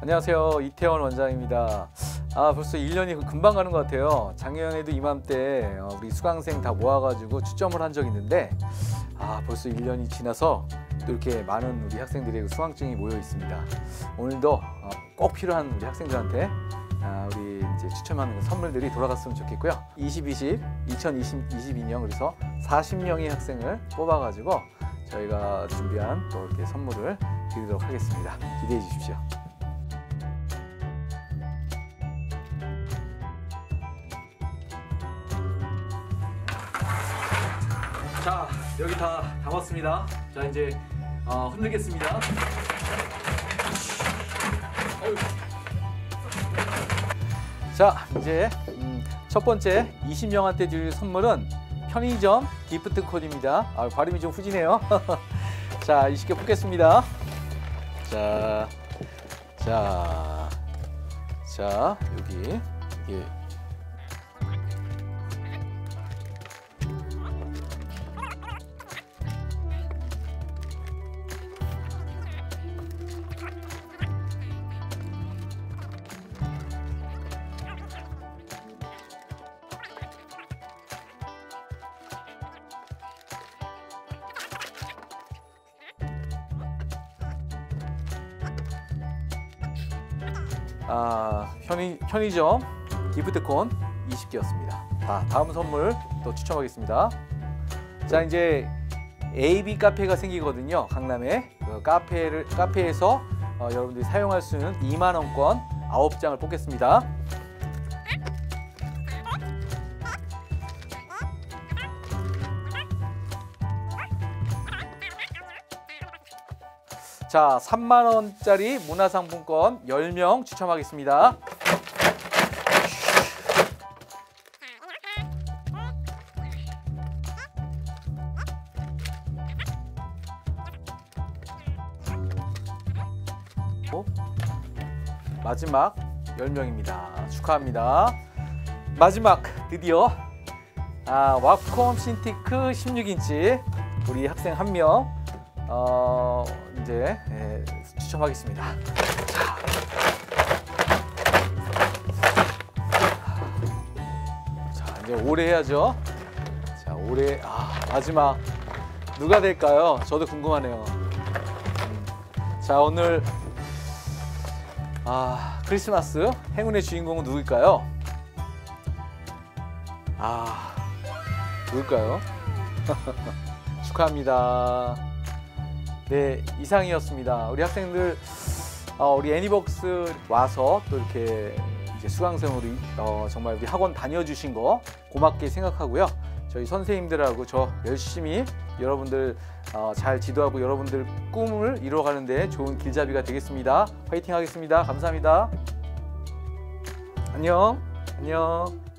안녕하세요. 이태원 원장입니다. 벌써 1년이 금방 가는 것 같아요. 작년에도 이맘때 우리 수강생 다 모아가지고 추첨을 한 적이 있는데 벌써 1년이 지나서 또 이렇게 많은 우리 학생들의 수강증이 모여 있습니다. 오늘도 꼭 필요한 우리 학생들한테 우리 이제 추첨하는 선물들이 돌아갔으면 좋겠고요. 2022년 그래서 40명의 학생을 뽑아가지고 저희가 준비한 또 이렇게 선물을 드리도록 하겠습니다. 기대해 주십시오. 자, 여기 다 담았습니다. 자, 이제 흔들겠습니다. 자, 이제 첫 번째 20명한테 드릴 선물은 편의점 기프트 콘입니다. 발음이 좀 후지네요. 자, 20개 뽑겠습니다. 자, 여기 이게 편의점 기프트콘 20개였습니다. 다음 선물 또 추첨하겠습니다. 자, 이제 AB 카페가 생기거든요. 강남에 그 카페에서 여러분들이 사용할 수 있는 2만 원권 9장을 뽑겠습니다. 자, 3만 원짜리 문화상품권 10명 추첨하겠습니다. 마지막 10명입니다. 축하합니다. 마지막 드디어 왑콤 신티크 16인치 우리 학생 1명 이제 추첨하겠습니다. 자, 이제 올해 해야죠. 자, 올해 마지막 누가 될까요? 저도 궁금하네요. 자, 오늘 크리스마스 행운의 주인공은 누굴까요? 누굴까요? 축하합니다. 네, 이상이었습니다. 우리 학생들 우리 애니벅스 와서 또 이렇게 이제 수강생으로 정말 우리 학원 다녀주신 거 고맙게 생각하고요. 저희 선생님들하고 저 열심히 여러분들 잘 지도하고 여러분들 꿈을 이루어가는 데 좋은 길잡이가 되겠습니다. 화이팅 하겠습니다. 감사합니다. 안녕.